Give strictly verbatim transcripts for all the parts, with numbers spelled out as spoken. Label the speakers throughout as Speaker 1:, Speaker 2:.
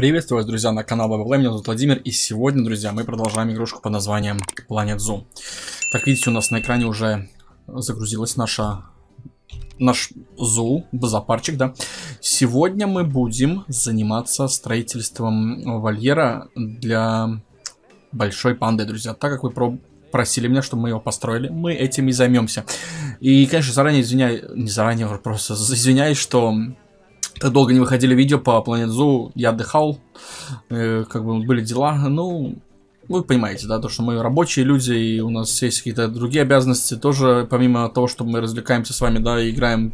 Speaker 1: Приветствую вас, друзья, на канале Баблэ, меня зовут Владимир, и сегодня, друзья, мы продолжаем игрушку под названием Planet Zoo. Так, видите, у нас на экране уже загрузилась наша, наш зу, зоопарчик, да. Сегодня мы будем заниматься строительством вольера для большой панды, друзья. Так как вы про... просили меня, чтобы мы его построили, мы этим и займемся. И, конечно, заранее извиняюсь, не заранее, просто извиняюсь, что... Так долго не выходили видео по Planet Zoo, я отдыхал, э, как бы были дела, ну, вы понимаете, да, то, что мы рабочие люди, и у нас есть какие-то другие обязанности, тоже, помимо того, что мы развлекаемся с вами, да, и играем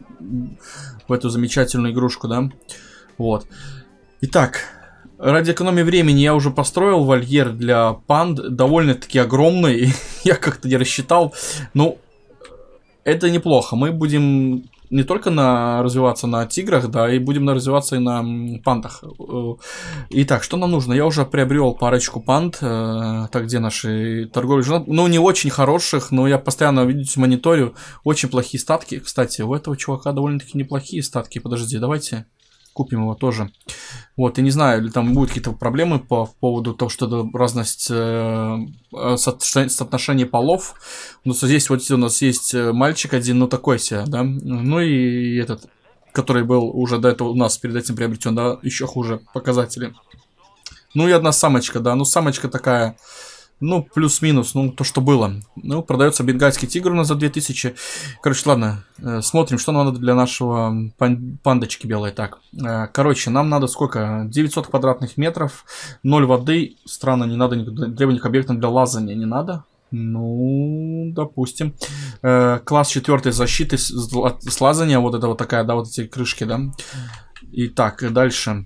Speaker 1: в эту замечательную игрушку, да, вот. Итак, ради экономии времени я уже построил вольер для панд, довольно-таки огромный, я как-то не рассчитал, ну, это неплохо, мы будем... Не только на развиваться на тиграх, да, и будем на развиваться и на пандах. Итак, что нам нужно? Я уже приобрел парочку панд. Э, так, где наши торговые журналы? Ну, не очень хороших, но я постоянно, видите, мониторю. Очень плохие статки. Кстати, у этого чувака довольно-таки неплохие статки. Подожди, давайте купим его тоже. Вот, и не знаю, или там будут какие-то проблемы по поводу того, что это разность э, соотношения полов. У нас здесь вот у нас есть мальчик один, ну такой себе, да. Ну и этот, который был уже до этого у нас перед этим приобретен, да, еще хуже показатели. Ну и одна самочка, да, ну самочка такая, ну плюс-минус, ну то, что было. Ну, продается бенгальский тигр у нас за две тысячи. Короче, ладно, э, смотрим, что нам надо для нашего пан пандочки белой. Так, э, короче, нам надо сколько? девятьсот квадратных метров, ноль воды. Странно, не надо древних объектов для лазания, не надо. Ну, допустим. Э, класс четвертый защиты с, с лазания, вот это вот такая, да, вот эти крышки, да. Итак, дальше.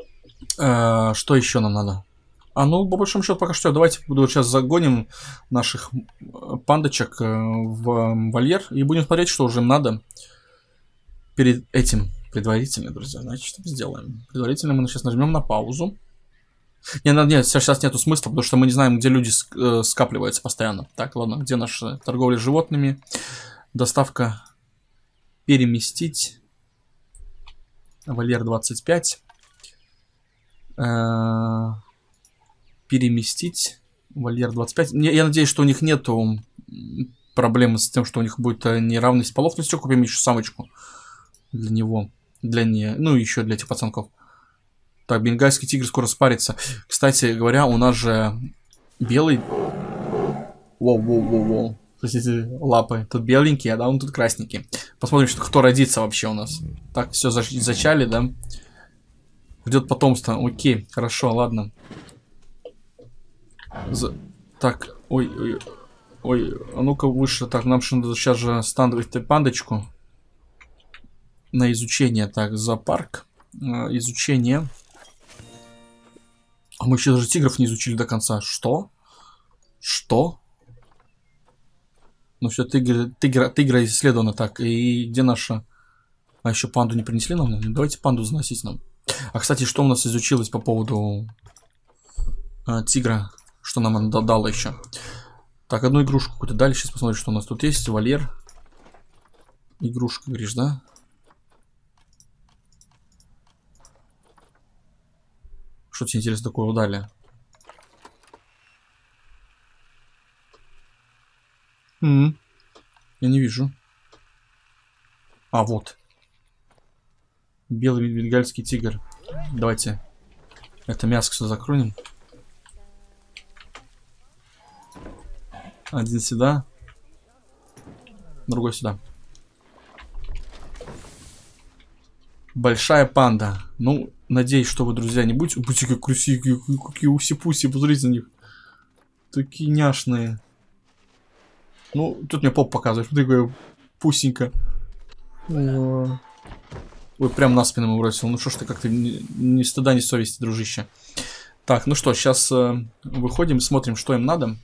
Speaker 1: Э, что еще нам надо? А ну, по большому счету, пока что, давайте буду сейчас загоним наших пандочек в вольер и будем смотреть, что уже им надо перед этим предварительно, друзья. Значит, что мы сделаем? Предварительно мы сейчас нажмем на паузу. Не, нет, сейчас нету смысла, потому что мы не знаем, где люди скапливаются постоянно. Так, ладно, где наша торговля животными? Доставка переместить. Вольер двадцать пять. Переместить вольер двадцать пять. Я, я надеюсь, что у них нету проблемы с тем, что у них будет неравность полов. Ну все, купим еще самочку для него, для не, ну еще для этих пацанков. Так, бенгальский тигр скоро спарится. Кстати говоря, у нас же белый. Воу, воу, воу, воу. Простите, лапы. Тут беленькие, а да, он тут красненький. Посмотрим, что кто родится вообще у нас. Так, все зачали, да? Ждет потомство. Окей, хорошо, ладно. За... Так, ой, ой, ой, а ну-ка выше. Так, нам же надо сейчас же ставить пандочку на изучение. Так, зоопарк, э, изучение. А мы еще даже тигров не изучили до конца. Что? Что? Ну все, тигры, тигра, тигра исследовано. Так, и где наша? А еще панду не принесли нам? Давайте панду заносить нам. А, кстати, что у нас изучилось по поводу э, тигра? Что нам она дала еще? Так, одну игрушку какую-то дали. Сейчас посмотрим, что у нас тут есть. Вольер. Игрушка, говоришь, да? Что тебе интересно такое дали? М -м, я не вижу. А, вот. Белый бенгальский тигр. Давайте это мясо сюда закроем. Один сюда, другой сюда. Большая панда. Ну, надеюсь, что вы, друзья, не будете... Будьте как красивые, какие уси-пуси, посмотрите на них. Такие няшные. Ну, тут мне поп показывает. Смотри, какая пусенька. Ой, прям на спину ему бросил. Ну что ж ты, как-то ни, ни стыда, ни совести, дружище. Так, ну что, сейчас э, выходим, смотрим, что им надо.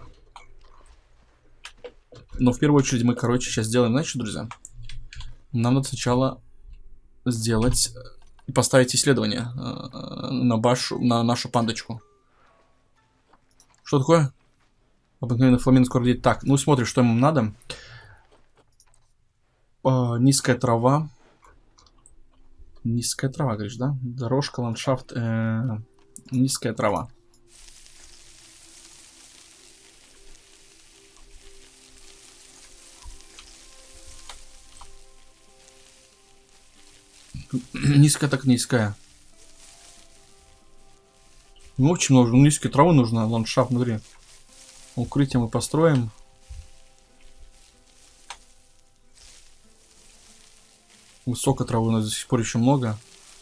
Speaker 1: Но в первую очередь мы, короче, сейчас сделаем, знаете что, друзья? Нам надо сначала сделать и поставить исследование на, башу, на нашу пандочку. Что такое? Обыкновенный фламинго скоро летит. Так, ну смотрим, что ему надо. Э, низкая трава. Низкая трава, говоришь, да? Дорожка, ландшафт, э, низкая трава. Низкая так низкая. Ну, очень много. Ну, низкой травы нужно, ландшафт внутри. Укрытие мы построим. Высокой травы у нас до сих пор еще много.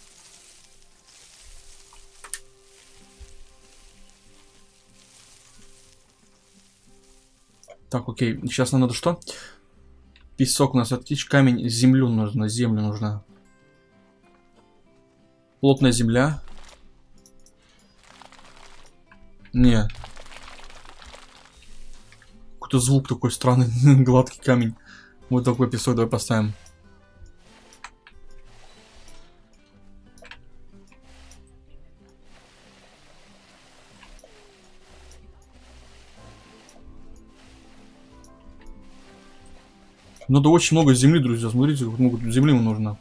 Speaker 1: Так, окей. Сейчас нам надо что? Песок у нас отключить, камень, землю нужно, землю нужно. Плотная земля. Не. Какой-то звук такой странный, гладкий камень. Вот такой песок давай поставим. Надо очень много земли, друзья. Смотрите, как много земли нам нужно.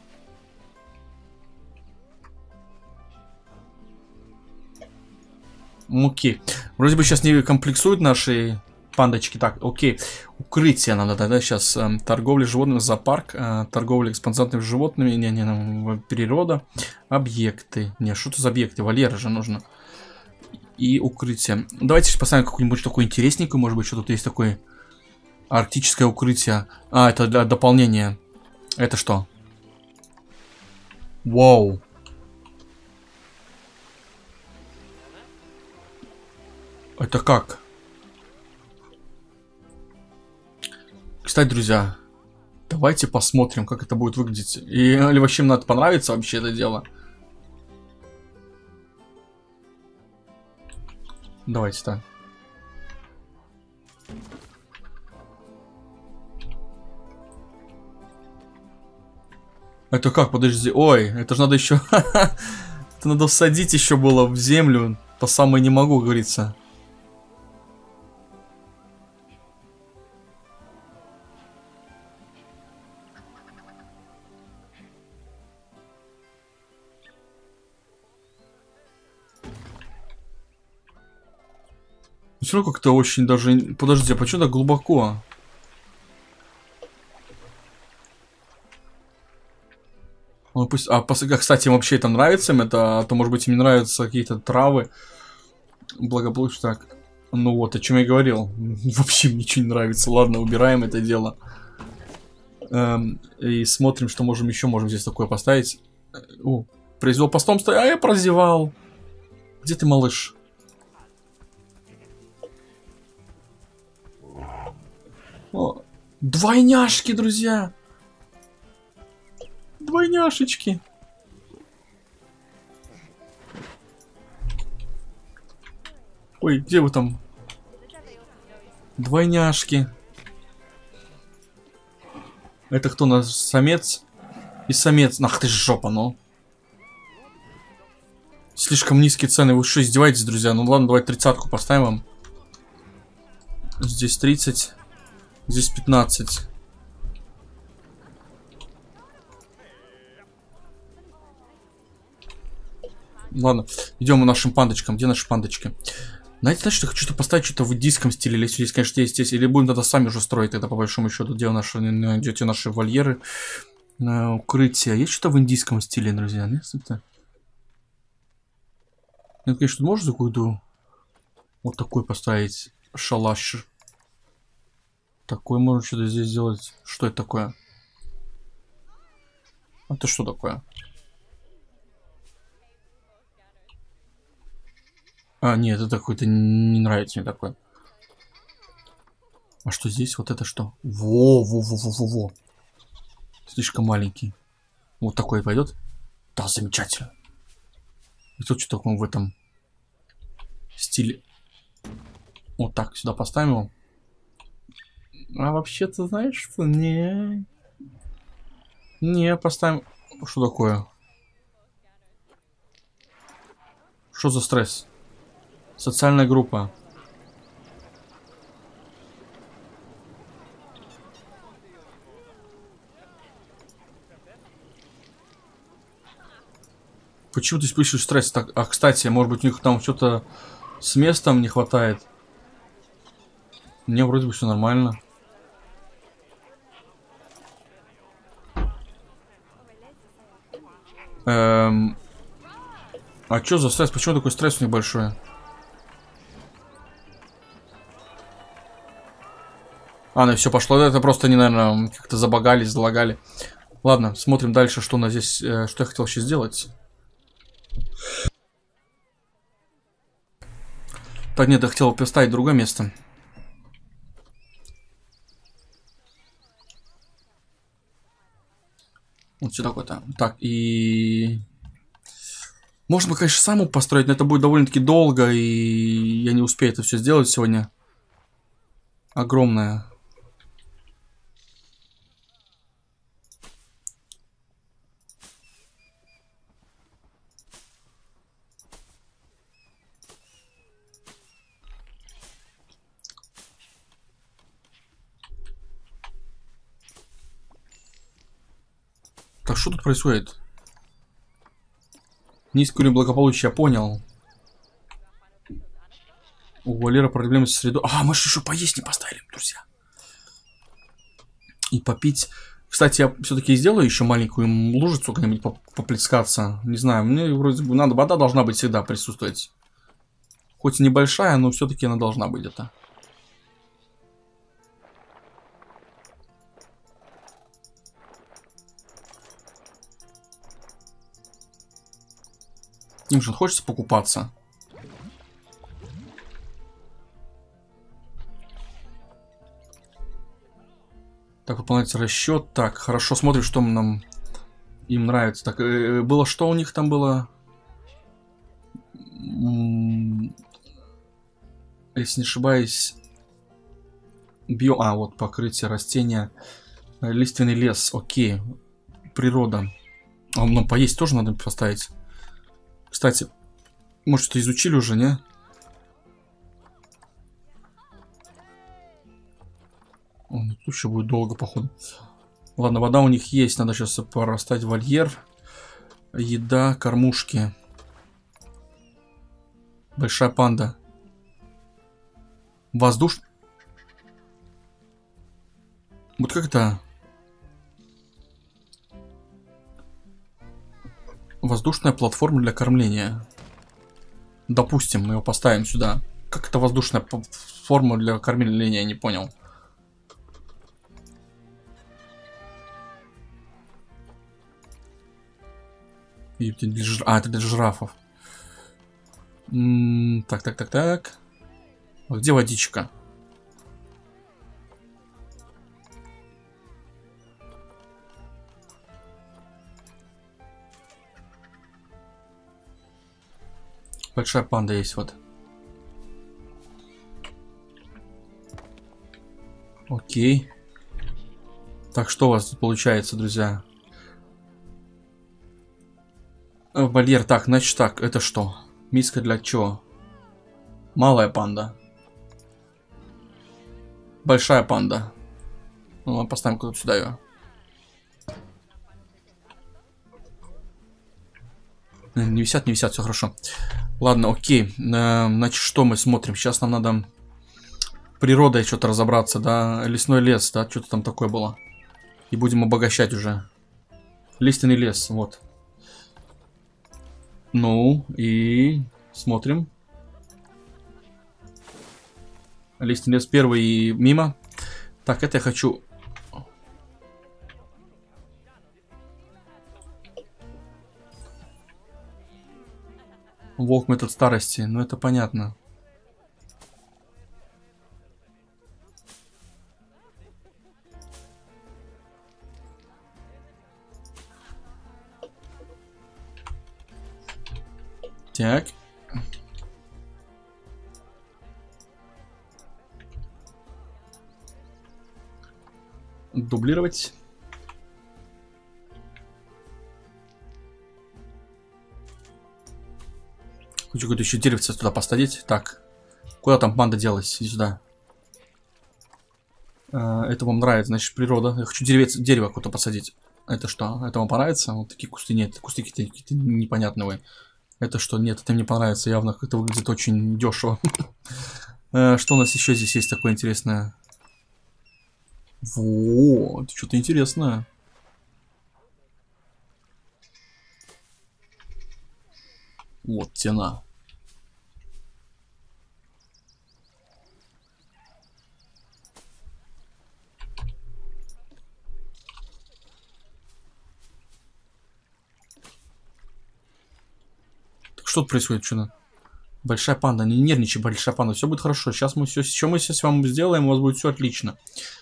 Speaker 1: Окей. Вроде бы сейчас не комплексуют наши пандочки. Так, окей. Укрытие надо, да, сейчас. Э, торговля животными, зоопарк. Э, торговля экспансантными животными. Не-не, природа. Объекты. Не, что это за объекты? Вольеры же нужно. И укрытие. Давайте поставим какую-нибудь такую интересненькую. Может быть, что тут есть такое арктическое укрытие. А, это для дополнения. Это что? Вау. Это как? Кстати, друзья, давайте посмотрим, как это будет выглядеть. И, или вообще мне понравится вообще это дело. Давайте так. Это как? Подожди. Ой, это же надо еще... Это надо всадить еще было в землю. По самой не могу, говорится. Все равно как-то очень даже... Подожди, а почему так глубоко? Ну, пусть... А, кстати, им вообще это нравится им, это... А то, может быть, им не нравятся какие-то травы. Благополучно так. Ну вот, о чем я говорил. Вообще ничего не нравится. Ладно, убираем это дело. Эм, и смотрим, что можем еще. Можем здесь такое поставить. О, произвел постом стоять. А я прозевал. Где ты, малыш? О, двойняшки, друзья. Двойняшечки. Ой, где вы там? Двойняшки. Это кто у нас? Самец? И самец. Ах ты ж жопа, ну. Слишком низкие цены. Вы что, издеваетесь, друзья? Ну ладно, давай тридцатку поставим вам. Здесь тридцать. Здесь пятнадцать. Ладно, идем к нашим пандочкам. Где наши пандочки? Знаете, значит, я хочу что-то поставить что-то в индийском стиле. Или здесь, конечно, есть здесь. Или будем тогда сами уже строить тогда, по большому счету. Где наши, найдете наши вольеры, укрытия. Есть что-то в индийском стиле, друзья? Нет, Нет, конечно, можно какую-то вот такой поставить шалаш. Такой можно что-то здесь сделать. Что это такое? Это что такое? А, нет, это какой-то не нравится мне такой. А что здесь? Вот это что? Во, во, во, во, во, во. Слишком маленький. Вот такой пойдет? Да, замечательно. И тут что такое в этом стиле? Вот так сюда поставим его. А вообще-то, знаешь что? Не. Не, поставим... Что такое? Что за стресс? Социальная группа. Почему ты испытываешь стресс? Так, а, кстати, может быть, у них там что-то с местом не хватает? Мне вроде бы все нормально. Эм... А что за стресс? Почему такой стресс у них большой? А, ну все пошло. Это просто они, наверное, как-то забагались, залагали. Ладно, смотрим дальше, что у нас здесь, э, что я хотел сейчас сделать. Так, нет, я хотел поставить другое место. Вот сюда какой-то. Так, и... Можно, конечно, саму построить, но это будет довольно-таки долго, и я не успею это все сделать сегодня. Огромное. Так, что тут происходит? Низкий уровень благополучия, я понял. У Валера проблемы с средой. А, мы же еще поесть не поставили, друзья. И попить. Кстати, я все-таки сделаю еще маленькую лужицу, как-нибудь поплескаться. Не знаю, мне вроде бы надо, вода должна быть всегда присутствовать. Хоть и небольшая, но все-таки она должна быть где-то. Им же хочется покупаться. Так, выполняется расчет. Так, хорошо, смотрим, что нам им нравится. Так, э, было что у них там было? Если не ошибаюсь, био... А, вот покрытие растения. Лиственный лес, окей. Природа. А нам поесть тоже надо поставить. Кстати, может, что-то изучили уже, не? О, тут еще будет долго, походу. Ладно, вода у них есть. Надо сейчас порастать вольер. Еда, кормушки. Большая панда. Воздуш... Вот как это... Воздушная платформа для кормления. Допустим, мы его поставим сюда. Как это воздушная платформа для кормления, я не понял. А, это для жирафов. М-м, так, так, так, так. А где водичка? Большая панда есть, вот. Окей. Так, что у вас тут получается, друзья? Вольер, так, значит так, это что? Миска для чего? Малая панда. Большая панда. Ну, поставим куда-то сюда ее. Не висят, не висят, все хорошо. Ладно, окей. Значит, что мы смотрим? Сейчас нам надо природой что-то разобраться, да? Лесной лес, да? Что-то там такое было. И будем обогащать уже. Лиственный лес, вот. Ну, и смотрим. Лиственный лес первый и мимо. Так, это я хочу... Волк метод старости, ну это понятно. Так. Дублировать. Хочу какое-то еще деревце туда посадить. Так. Куда там панда делась? Иди сюда. А, это вам нравится, значит, природа. Я хочу деревец, дерево какое-то посадить. Это что? Это вам понравится? Вот такие кусты. Нет, кусты какие-то непонятные. Это что? Нет, это мне понравится. Явно это выглядит очень дешево. Что у нас еще здесь есть такое интересное? Вот, что-то интересное. Вот тена. Так что тут происходит? Что-то? Большая панда, не нервничай, большая панда. Все будет хорошо. Сейчас мы все, что мы сейчас с вами сделаем, у вас будет все отлично.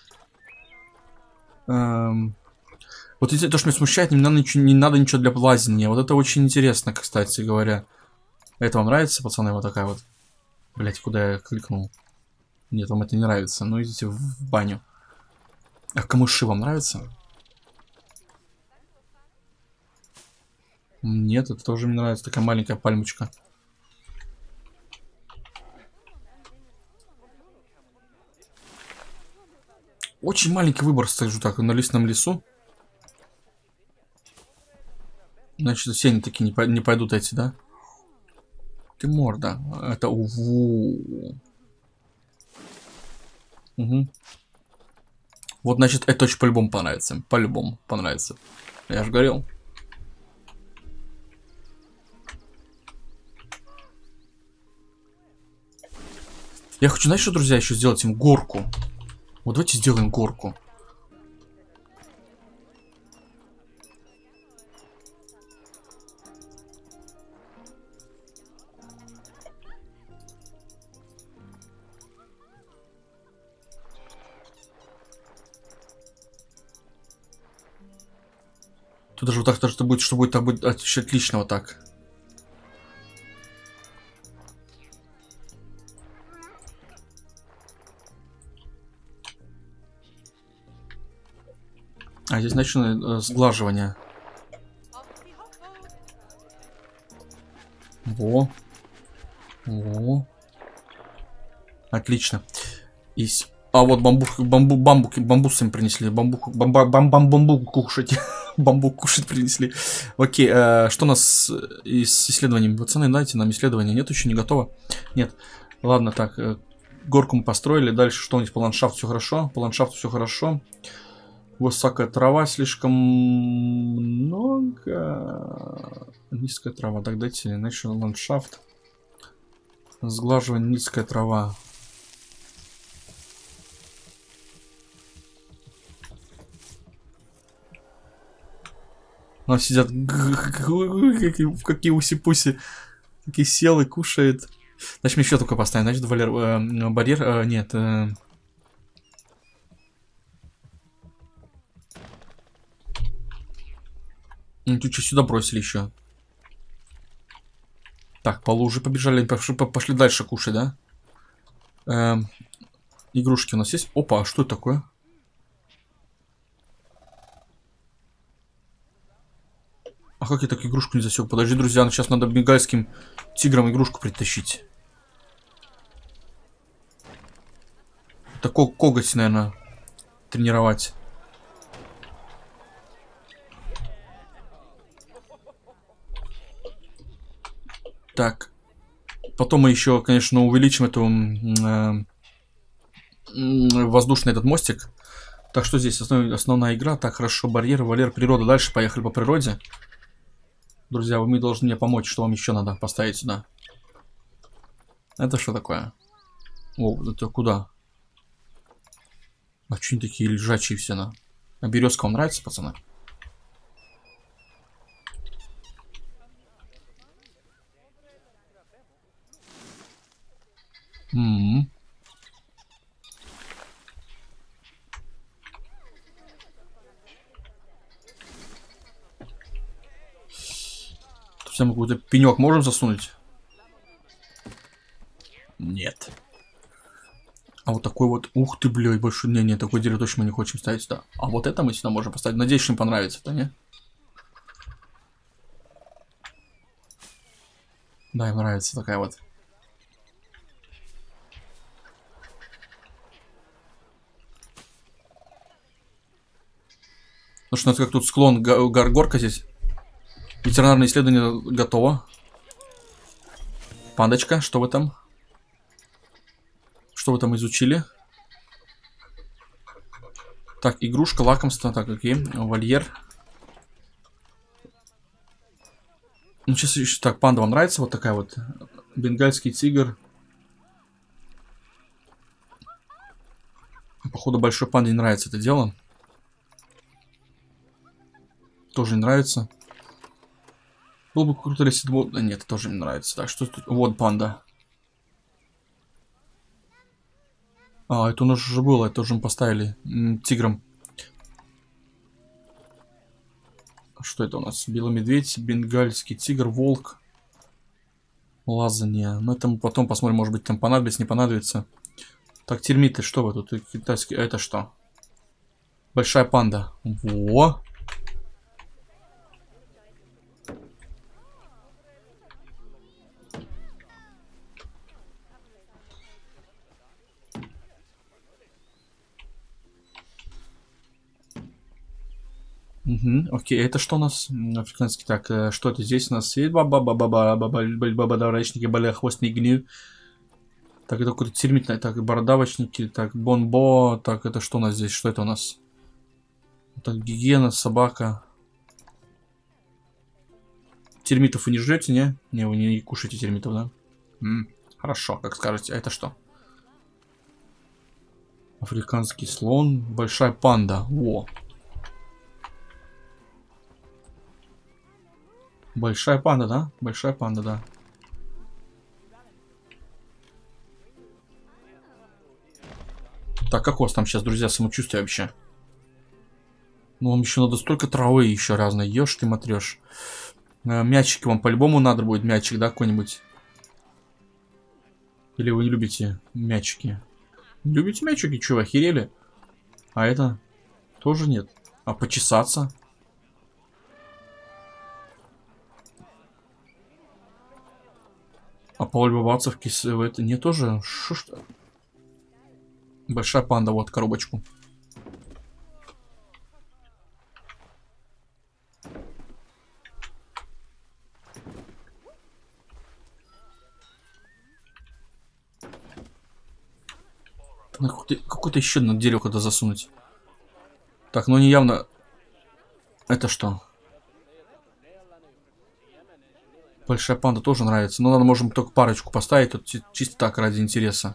Speaker 1: Эм... Вот это то, что меня смущает, не надо ничего, не надо ничего для лазения. Вот это очень интересно, кстати говоря. Это вам нравится, пацаны, вот такая вот? Блять, куда я кликнул? Нет, вам это не нравится. Ну идите в баню. А камыши вам нравятся? Нет, это тоже мне нравится. Такая маленькая пальмочка. Очень маленький выбор, скажу так, на лесном лесу. Значит, все они такие не, по не пойдут эти, да? Ты морда. Это уву. Угу. Вот, значит, это очень по-любому понравится. По-любому понравится. Я же говорил. Я хочу, знаешь, что, друзья, еще сделать им горку. Вот давайте сделаем горку. Тут даже вот так, даже будет, что будет, так будет отлично вот так. А здесь начну э, сглаживание. Во. Во. Отлично. И... А вот бамбук, бамбу, бамбуки, бамбусами принесли. Бамбук, бамба, бам, бам, бамбук кушать. Бамбук кушать принесли. Окей, э, что у нас из с исследованиями? Пацаны, дайте нам исследования. Нет, еще не готово? Нет. Ладно, так. Э, горку мы построили. Дальше что у них по ландшафту? Все хорошо? По ландшафту все хорошо. Высокая трава слишком много. Низкая трава. Так, дайте National ландшафт. Сглаживание, низкая трава. Там сидят, какие уси-пуси. Такие сел и кушает. Значит, мне еще только поставим. Значит, валер, э, барьер. Э, нет. Э... Ну, тут что сюда бросили еще. Так, полу уже побежали. Пошли, пошли дальше кушать, да? Э, игрушки у нас есть. Опа, а что это такое? А как я так игрушку не засек? Подожди, друзья, сейчас надо бенгальским тиграм игрушку притащить. Это коготь, наверное, тренировать. Так. Потом мы еще, конечно, увеличим эту э, воздушный этот мостик. Так, что здесь? Основ, основная игра. Так, хорошо, барьер, валер, природа. Дальше поехали по природе. Друзья, вы должны мне помочь. Что вам еще надо поставить сюда? Это что такое? О, это куда? А что они такие лежачие все, на? А березка вам нравится, пацаны? М-м-м. Тут мы какой-то пенек можем засунуть? Нет. А вот такой вот, ух ты, блядь, больше, не, не, такой дерево точно мы не хотим ставить сюда. А вот это мы сюда можем поставить. Надеюсь, что им понравится, да, не? Да, им нравится такая вот. Потому что у нас как тут склон, гор горка здесь. Ветеринарное исследование готово. Пандочка, что вы там? Что вы там изучили? Так, игрушка, лакомство. Так, окей. Вольер. Ну, сейчас еще... Так, панда вам нравится? Вот такая вот. Бенгальский тигр. Походу, большой панде не нравится это дело. Тоже не нравится. Было бы круто, если... Да нет, тоже не нравится. Так, что тут? Вот панда. А, это у нас уже было. Это уже мы поставили. М, тигром. Что это у нас? Белый медведь, бенгальский тигр, волк. Лазанья. Ну, это мы потом посмотрим, может быть, там понадобится, не понадобится. Так, термиты, что вы тут? Китайские. Это что? Большая панда. Во! Угу, окей, это что у нас? Африканский. Так, э, что это здесь у нас? баба баба баба баба баба даврачники, баляхвостный гниль. Так, это какой-то термитный. Так, бородавочники. Так, бонбо. Так, это что у нас здесь? Что это у нас? Так, гигиена, собака. Термитов вы не жрете, не? Не, вы не кушаете термитов, да? М, хорошо, как скажете. А это что? Африканский слон. Большая панда. Во. Большая панда, да? Большая панда, да. Так, как у вас там сейчас, друзья, самочувствие вообще? Ну, вам еще надо столько травы еще разной. Ешь ты, матрешь. Э, мячики вам по-любому надо будет. Мячик, да, какой-нибудь? Или вы не любите мячики? Не любите мячики? Че, вы охерели? А это тоже нет. А почесаться? А полюбоваться в кис... в это не тоже? Шо что? Большая панда, вот коробочку. Какое-то еще на дерево куда засунуть. Так, ну не явно... Это что? Большая панда тоже нравится. Но надо, можем только парочку поставить. Тут чисто так, ради интереса.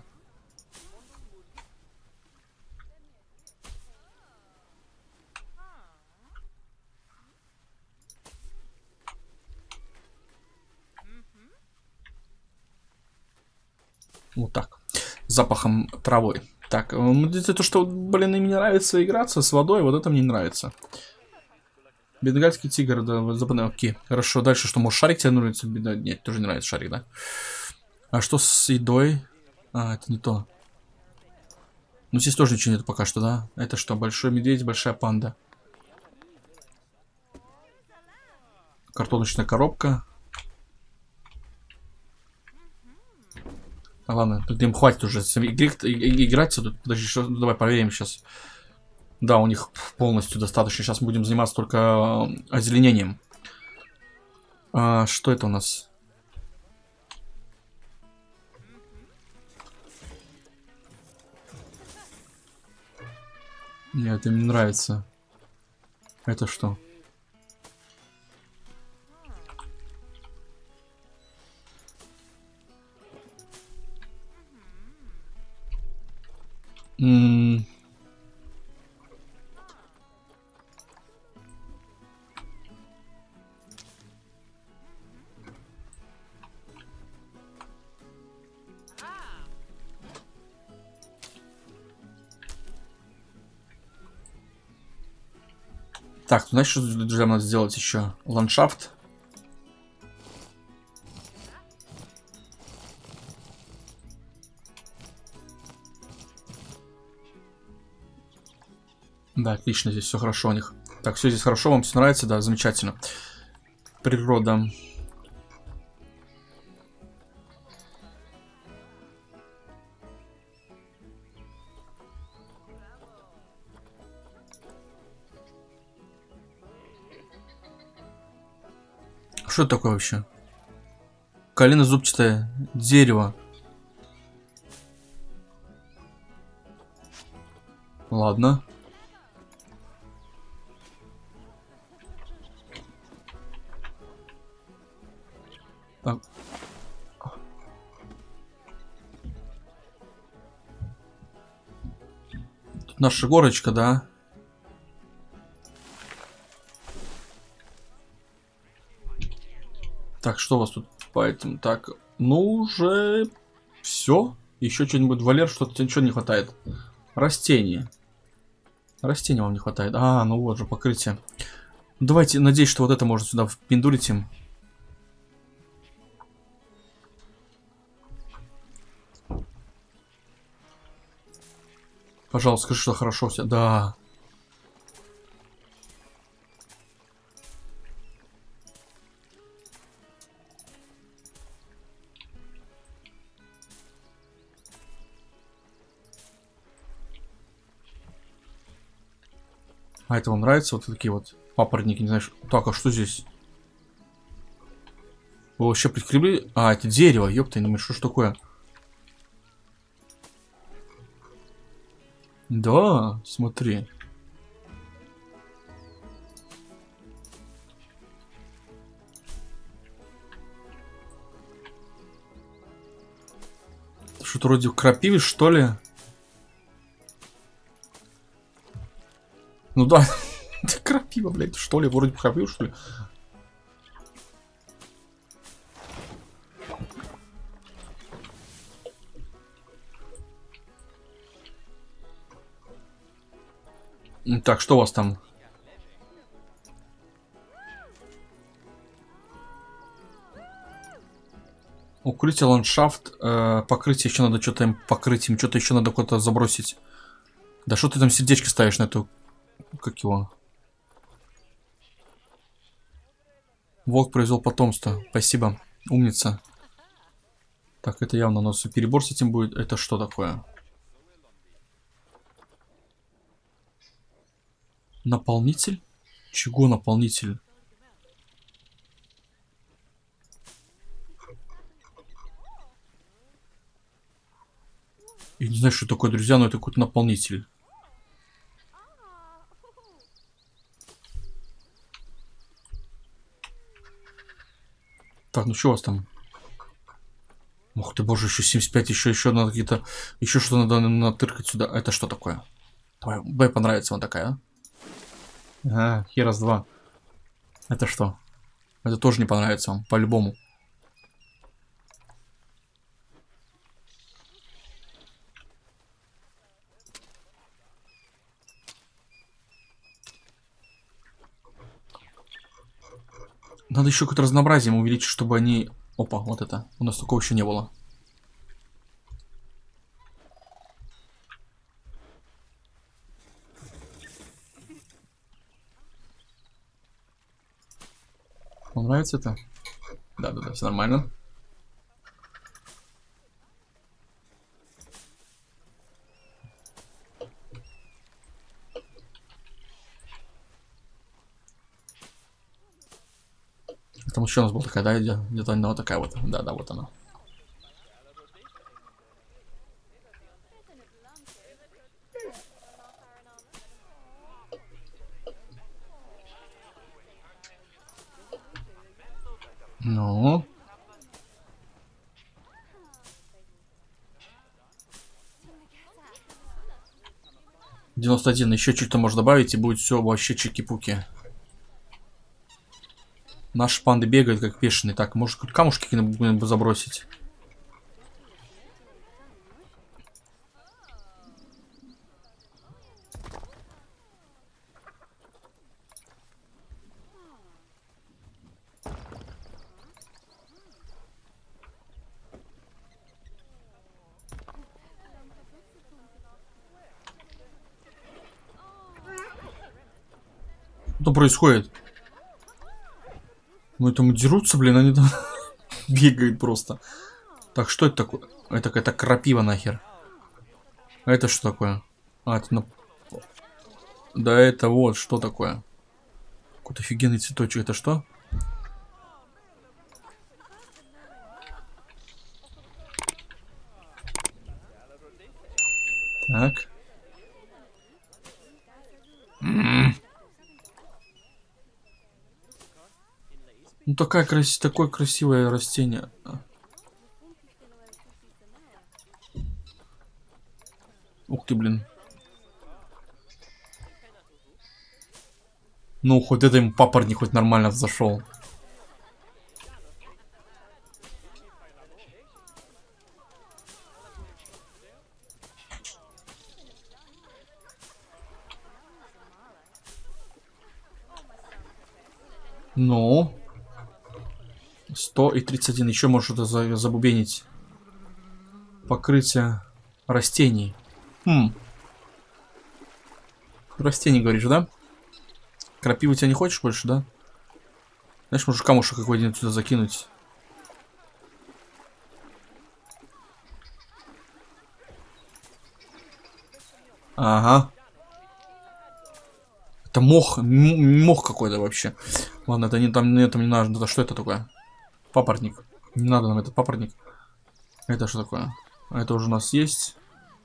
Speaker 1: Вот так. Запахом травы. Так, это то, что, блин, им не нравится играться с водой, вот это мне не нравится. Бенгальский тигр, да, западный, окей. Хорошо, дальше что, может шарик тебе нравится? Нет, тоже не нравится шарик, да? А что с едой? А, это не то. Ну, здесь тоже ничего нет пока что, да? Это что, большой медведь, большая панда. Картоночная коробка. А, ладно, тут им хватит уже играть. Тут, подожди, что, давай проверим сейчас. Да, у них полностью достаточно. Сейчас мы будем заниматься только озеленением. А, что это у нас? Нет, им не нравится. Это что? М-м- Так, знаешь, что, друзья, надо сделать еще? Ландшафт. Да, отлично, здесь все хорошо у них. Так, все здесь хорошо, вам все нравится, да, замечательно. Природа. Что это такое вообще? Коленозубчатое дерево. Ладно. Так. Тут наша горочка, да? Так, что у вас тут по этому? Так, ну уже все. Еще что-нибудь, Валер, что-то ничего не хватает. Растения. Растения вам не хватает. А, ну вот же покрытие. Давайте, надеюсь, что вот это можно сюда впендурить им. Пожалуйста, скажи, что хорошо все. Да. А это вам нравится? Вот такие вот папоротники, не знаешь. Так, а что здесь? Вы вообще прикрепили? А, это дерево, ёпта, не что ж такое? Да, смотри. Что-то вроде крапивы, что ли? Ну да, это крапива, блядь, что ли? Вроде крапива, что ли? Так, что у вас там? Укрытие, ландшафт, э, покрытие, еще надо что-то им покрыть, им что-то еще надо куда-то забросить. Да что ты там сердечки ставишь на эту... Как его? Волк произвел потомство. Спасибо. Умница. Так, это явно у нас перебор с этим будет. Это что такое? Наполнитель? Чего наполнитель? Я не знаю, что такое, друзья, но это какой-то наполнитель. Так, ну что у вас там? Ух ты, боже, еще семьдесят пять, еще, еще надо какие-то... Еще что надо натыркать сюда. Это что такое? Давай, Б понравится, вот такая, а? А, херас два. Это что? Это тоже не понравится вам, по-любому. Надо еще какое-то разнообразие увеличить, чтобы они... Опа, вот это. У нас такого еще не было. Вам нравится это? Да-да-да, все нормально. Там еще у нас была такая, да, где-то одна вот такая вот. Да-да, вот она. Ну. девяносто один, еще чуть-то можно добавить, и будет все вообще чики-пуки. Наши панды бегают как бешеные. Так, может камушки какие-нибудь забросить? Что происходит? Ну это мы дерутся, блин, они там бегают просто. Так, что это такое? Это какая-то крапива нахер. А это что такое? А, это на... Да это вот, что такое? Какой-то офигенный цветочек. Это что? Так. М-м. Ну такая крас... такое красивое растение. Ух ты, блин. Ну, хоть это им папоротник хоть нормально зашел. Ну. сто и тридцать один. Еще может что-то за забубенить. Покрытие растений. Хм. Растений, говоришь, да? Крапиву тебя не хочешь больше, да? Знаешь, может камушек какой-нибудь сюда закинуть. Ага. Это мох, мох какой-то вообще. Ладно, это не там, это не надо. Это что это такое? Папоротник. Не надо нам этот папоротник. Это что такое? Это уже у нас есть.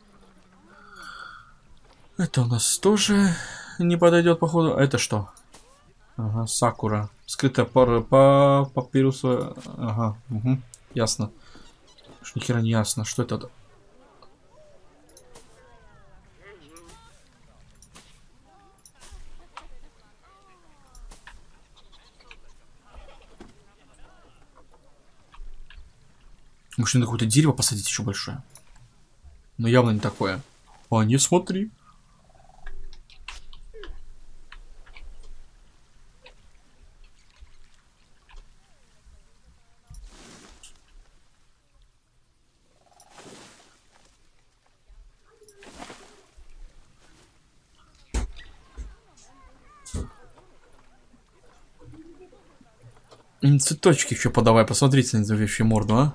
Speaker 1: Это у нас тоже не подойдет, походу. А это что? Ага, сакура. Скрытая пара по папирусу. Ага, угу. Ясно. Ни хера не ясно. Что это? Может, надо какое-то дерево посадить еще большое? Но явно не такое. А, не смотри. Цветочки еще подавай, посмотрите на вообще морду, а?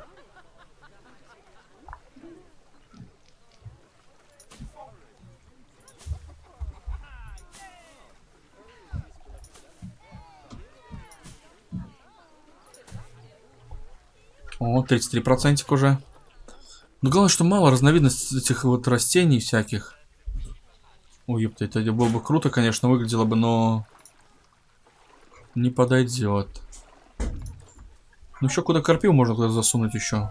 Speaker 1: О, тридцать три процента уже. Но главное, что мало разновидностей этих вот растений всяких. Ой, ёпта, это было бы круто, конечно, выглядело бы, но... Не подойдет. Ну еще куда крапиву можно туда засунуть еще.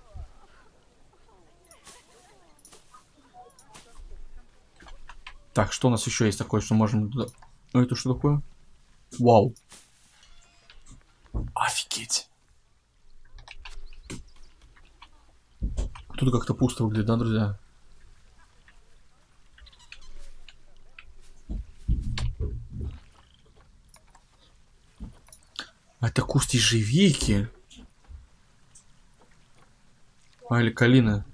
Speaker 1: Так, что у нас еще есть такое, что можем туда... Ну это что такое? Вау. Офигеть. Тут как-то пусто выглядит, да, друзья? Это куст ежевики. А, или калина.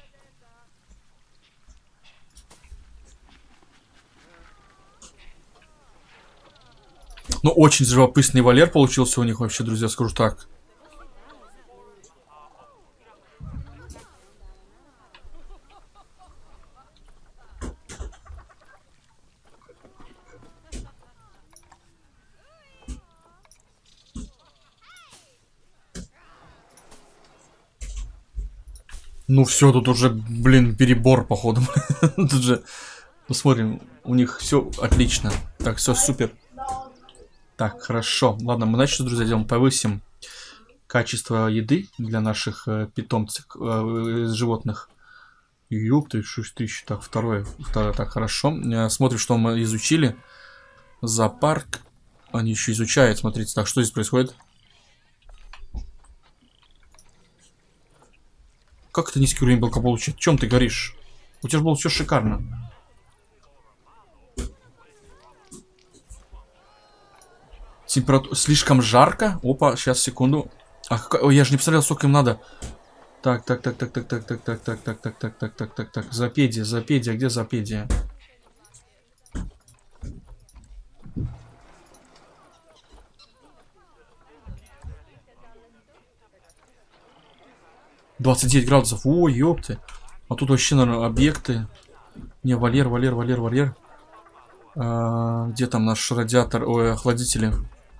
Speaker 1: Ну, очень живописный вольер получился у них вообще, друзья, скажу так. Ну все, тут уже, блин, перебор, походу. Тут же, посмотрим, у них все отлично. Так, все супер. Так, хорошо. Ладно, мы дальше, друзья, делаем, повысим качество еды для наших э, питомцев, э, животных. Ёпты, шесть тысяч. Так, второе, второе, так, хорошо. Э, смотрим, что мы изучили. Зоопарк. Они еще изучают, смотрите. Так, что здесь происходит? Как это низкий уровень благополучия? О чем ты говоришь? У тебя же было все шикарно. Температура слишком жарко. Опа, сейчас, секунду. А какая... Ой, я же не представлял, сколько им надо. Так, так, так, так, так, так, так, так, так, так, так, так, так, так, так, так. Запедия, запедия, где запедия? двадцать девять градусов. Ой, ёпты. А тут вообще, наверное, объекты. Не, вольер, вольер, вольер, вольер. А, где там наш радиатор? Ой, охладители.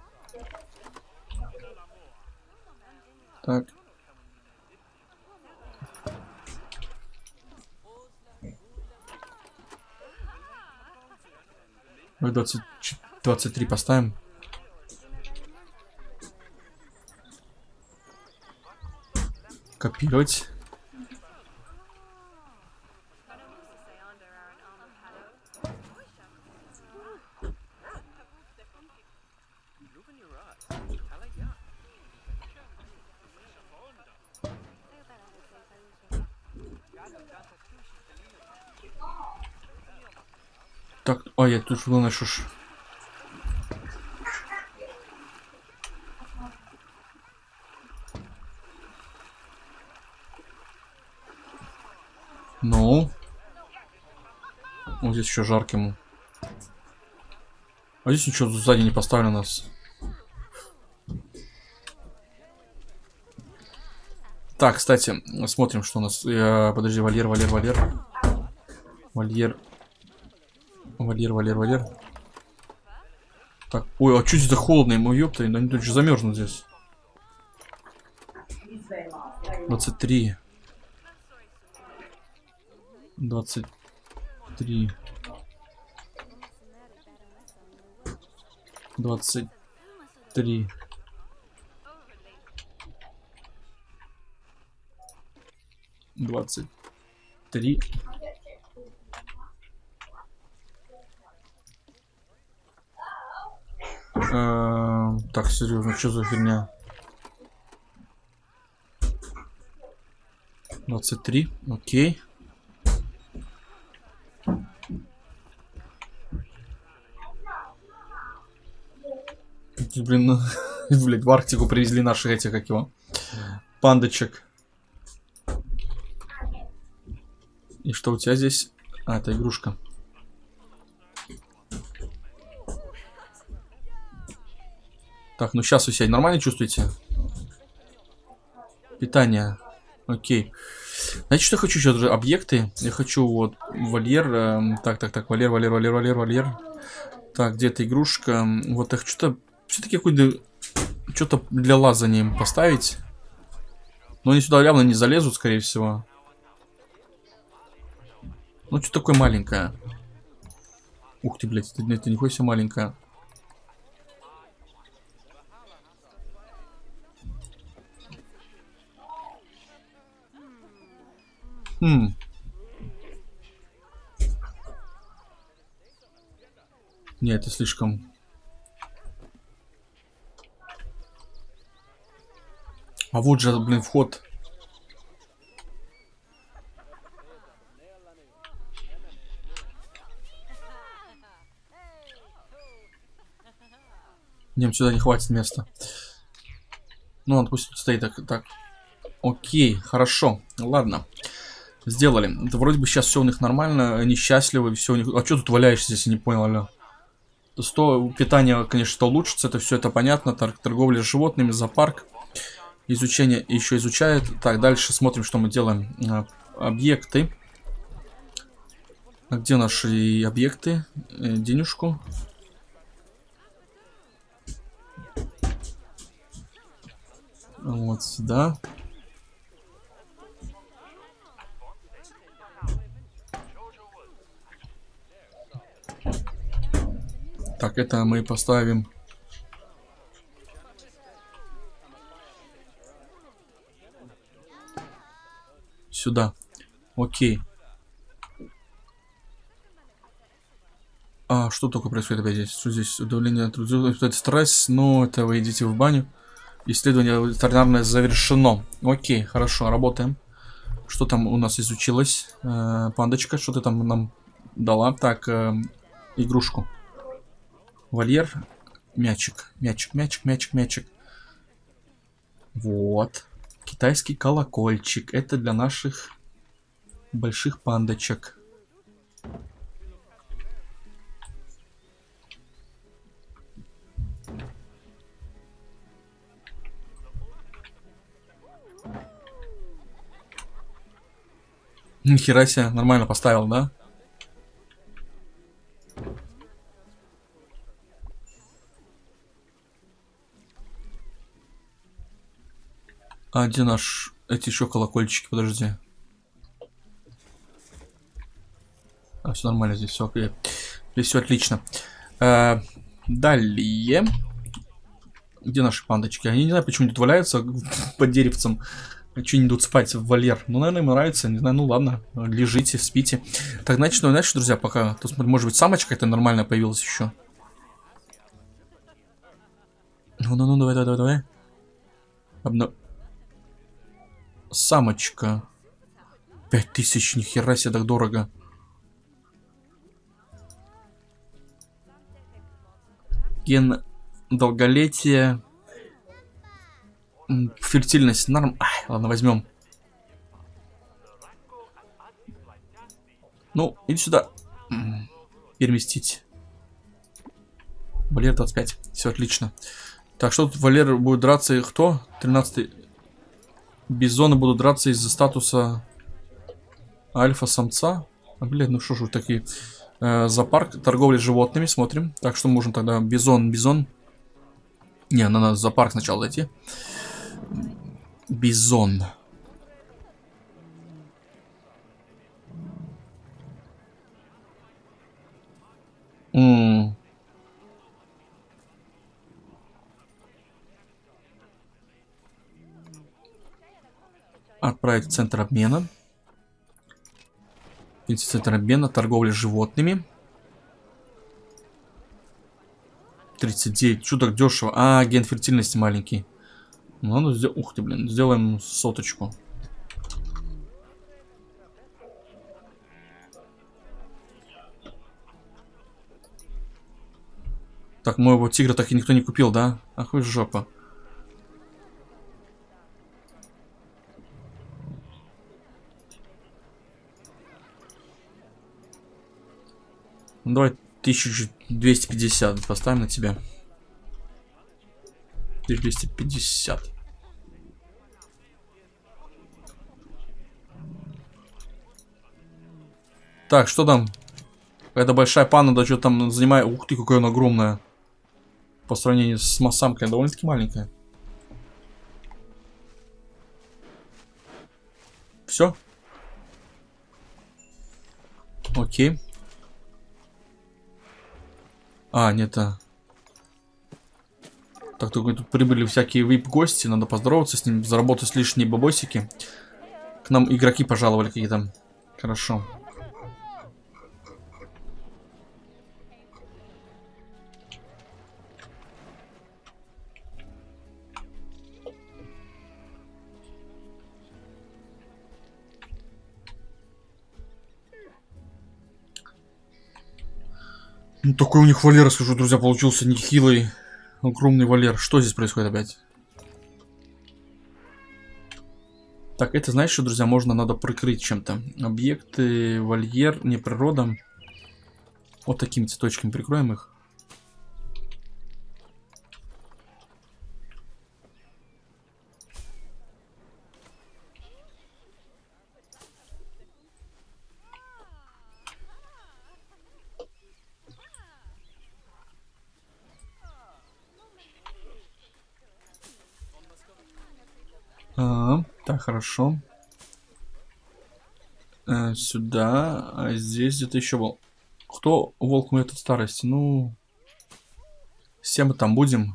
Speaker 1: Так. двадцать, двадцать три поставим. Копировать. Так, ой, я тут выношу. Ну. Вот здесь еще жарко ему. А здесь ничего сзади не поставлено у нас. Так, кстати, смотрим, что у нас. Я, подожди, вольер, вольер, вольер. Вольер. Вольер, вольер, вольер. Так, ой, а что здесь за холодно ему, ёпта, они тут же замерзнут здесь. двадцать три. двадцать три. двадцать три. двадцать три. Э, так, серьезно, что за фигня? двадцать три, окей. Тут, блин, блядь, в Арктику привезли наших этих, как его, пандочек. И что у тебя здесь? А, это игрушка. Так, ну сейчас вы себя нормально чувствуете? Питание. Окей. Знаете, что я хочу сейчас? Объекты. Я хочу вот вольер. Э, так, так, так. Вольер, вольер, вольер, вольер, вольер. Так, где-то игрушка. Вот их что-то... Все-таки какой-то... Что-то для лазания им поставить. Но они сюда явно не залезут, скорее всего. Ну, что такое маленькое? Ух ты, блядь. Это, это нихуя себе маленькое. Хм. Не, это слишком... А вот же, блин, вход. Нем сюда не хватит места. Ну, он пусть тут стоит так. Так. Окей, хорошо. Ладно. Сделали. Это вроде бы сейчас все у них нормально. Они счастливы. Все у них... А что тут валяешься здесь? Я не понял, алё. сто питание, конечно, что улучшится. Это все это понятно. Тор торговля с животными, зоопарк. Изучение еще изучает. Так, дальше смотрим, что мы делаем. А, объекты. А где наши объекты? Э, денежку. Вот сюда. Так, это мы поставим сюда. Окей. А что только происходит опять здесь? Что здесь? Удовлетворение трудов, это стресс, но это вы идите в баню. Исследование ветеринарное завершено. Окей, хорошо, работаем. Что там у нас изучилось? Э, пандочка, что ты там нам дала? Так, э, игрушку. Вольер. Мячик, мячик, мячик, мячик, мячик. Вот. Китайский колокольчик. Это для наших больших пандочек. Нихера себе, нормально поставил, да? А где наш... Эти еще колокольчики, подожди. А, все нормально здесь, все окей. Здесь все отлично. Э, далее. Где наши пандочки? Они не знаю, почему тут валяются под деревцем. Что не идут спать в вольер? Ну, наверное, им нравится. Не знаю, ну ладно. Лежите, спите. Так, значит, ну, иначе, друзья, пока... Тут, смотри, может быть, самочка какая-то нормальная появилась еще. Ну-ну-ну, давай, давай, давай, давай. Обно... Самочка. Пять тысяч, нихера себе, так дорого. Ген долголетие. Фертильность норм. Ай, ладно, возьмем. Ну, иди сюда. Переместить. Валер двадцать пять. Все отлично. Так, что тут Валер будет драться? И кто? тринадцатый. Бизоны будут драться из-за статуса альфа-самца. А, блин, ну что ж вы такие. Э, зоопарк, торговля животными, смотрим. Так, что можем тогда? Бизон, бизон. Не, надо в зоопарк сначала зайти. Бизон. М. Отправить в центр обмена. Центр обмена, торговля животными. тридцать девять. Что так дешево? А, ген фертильности маленький. Ну, ну, сдел... Ух ты, блин. Сделаем соточку. Так, моего тигра так и никто не купил, да? Ах вы жопа. Ну, давай тысячу двести пятьдесят поставим на тебя. тысяча двести пятьдесят. Так, что там? Какая-то большая панда, да что там занимает. Ух ты, какая она огромная. По сравнению с самкой, довольно-таки маленькая. Все? Окей. А, нет, а. Так, только тут прибыли всякие вип-гости, надо поздороваться с ним, заработать лишние бабосики. К нам игроки пожаловали какие-то. Хорошо. Ну, такой у них вольер, скажу, друзья, получился нехилый. Огромный вольер. Что здесь происходит опять? Так, это, знаешь, что, друзья, можно, надо прикрыть чем-то. Объекты, вольер, не природа. Вот такими цветочками прикроем их. А, так, хорошо. А, сюда. А здесь где-то еще был. Кто волк мой от старости? Ну, все мы там будем.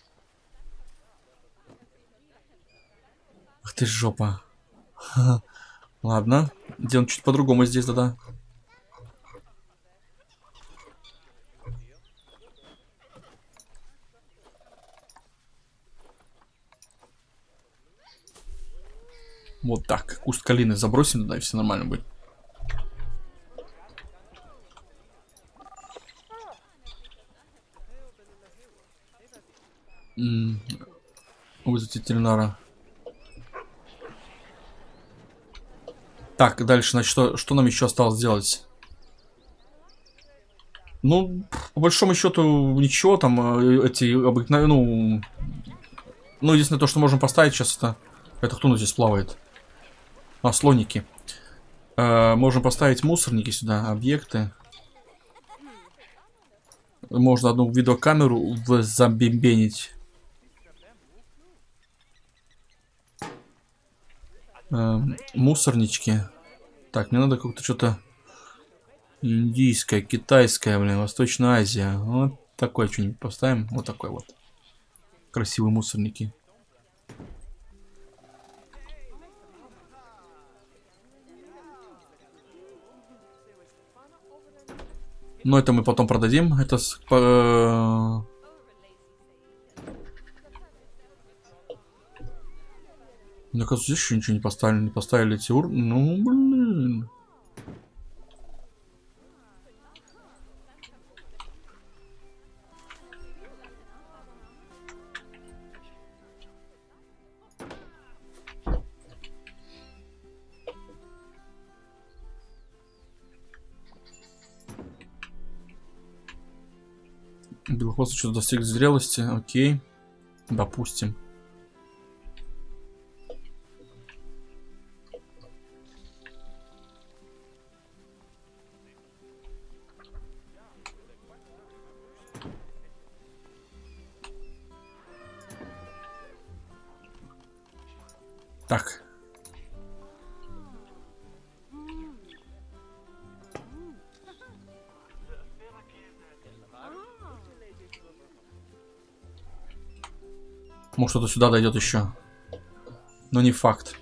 Speaker 1: Ах ты жопа. Ладно. Делаем чуть по-другому здесь, да-да. Вот так. Куст калины забросим туда, и все нормально будет. Вызвать ветеринара. Так, дальше, значит, что, что нам еще осталось сделать? Ну, по большому счету, ничего, там, эти обыкновенные, ну... Ну, единственное, то, что можем поставить сейчас, это... Это кто у нас здесь плавает? А, слоники. Э, можем поставить мусорники сюда, объекты. Можно одну видеокамеру забимбенить. Э, мусорнички. Так, мне надо как-то что-то Индийская, китайская, блин, Восточная Азия. Вот такое что-нибудь поставим. Вот такой вот. Красивые мусорники. Но это мы потом продадим. Это... Мне кажется, здесь еще ничего не поставили. Не поставили эти ур... Ну, блин. Белохвостый что-то достиг зрелости. Окей. Допустим. Так. Может, что-то сюда дойдет еще. Но не факт.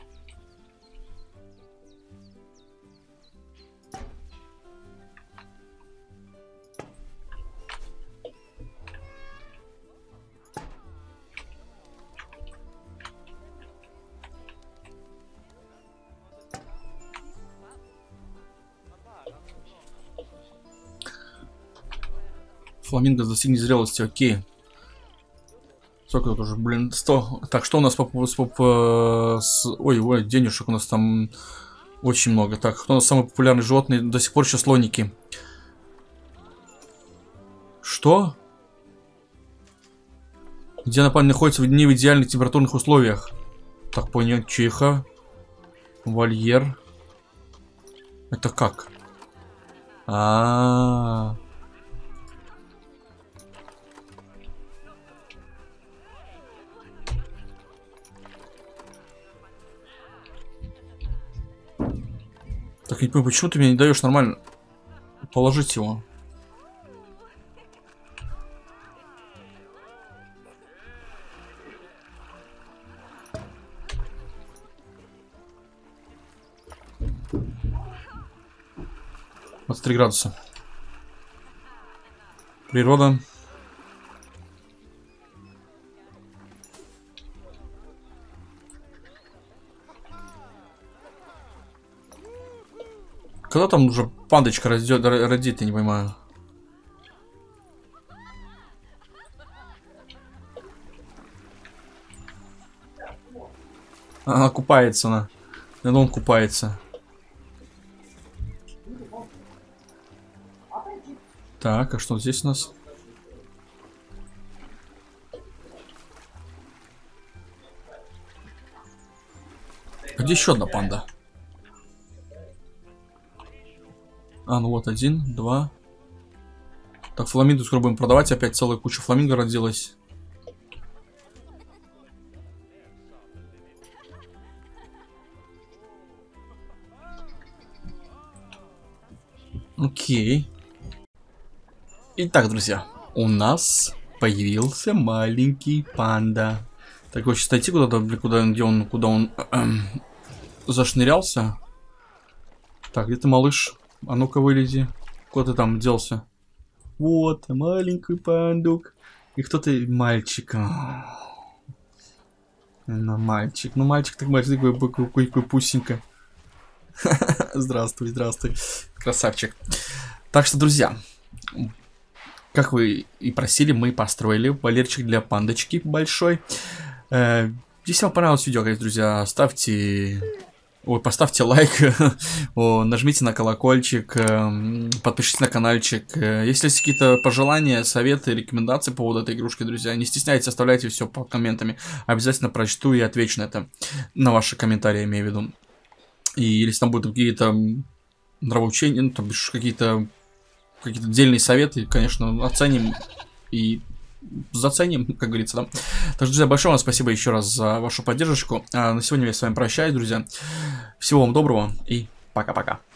Speaker 1: Фламинго достигнет зрелости, окей. Сколько тут уже, блин, сто. Так, что у нас по, по, по с... Ой, ой, денежек у нас там очень много. Так, кто у нас самый популярный животный? До сих пор еще слоники. Что? Где напарник находится в дни в идеальных температурных условиях? Так, понял, чиха. Вольер. Это как? А-а-а. Так, я не понимаю, почему ты мне не даешь нормально положить его? двадцать три градуса. Природа. Когда там уже пандочка родит, родит, я не понимаю. Она купается, она. Наверное, он купается. Так, а что здесь у нас? Где еще одна панда? А, ну вот один, два. Так, фламинго скоро будем продавать. Опять целая куча фламинго родилась. Окей. Итак, друзья, у нас появился маленький панда. Так, вот сейчас идти куда-то, куда, где он, куда он эм, зашнырялся. Так, где ты, малыш? А ну-ка вылези. Куда ты там делся? Вот, маленький пандук. И кто ты? Мальчик. Ну, мальчик. Ну, мальчик, так мальчик, какой пусенька. Здравствуй, здравствуй. Красавчик. Так что, друзья, как вы и просили, мы построили вольерчик для пандочки большой. Если вам понравилось видео, друзья, ставьте... Ой, поставьте лайк, о, нажмите на колокольчик, подпишитесь на каналчик. Если есть какие-то пожелания, советы, рекомендации по поводу этой игрушки, друзья, не стесняйтесь, оставляйте все под комментами. Обязательно прочту и отвечу на это, на ваши комментарии, имею в виду. И если там будут какие-то нравоучения, ну, там какие-то какие-то отдельные советы, конечно, оценим и заценим, как говорится, да. Так что, друзья, большое вам спасибо еще раз за вашу поддержку. А на сегодня я с вами прощаюсь, друзья. Всего вам доброго и пока-пока.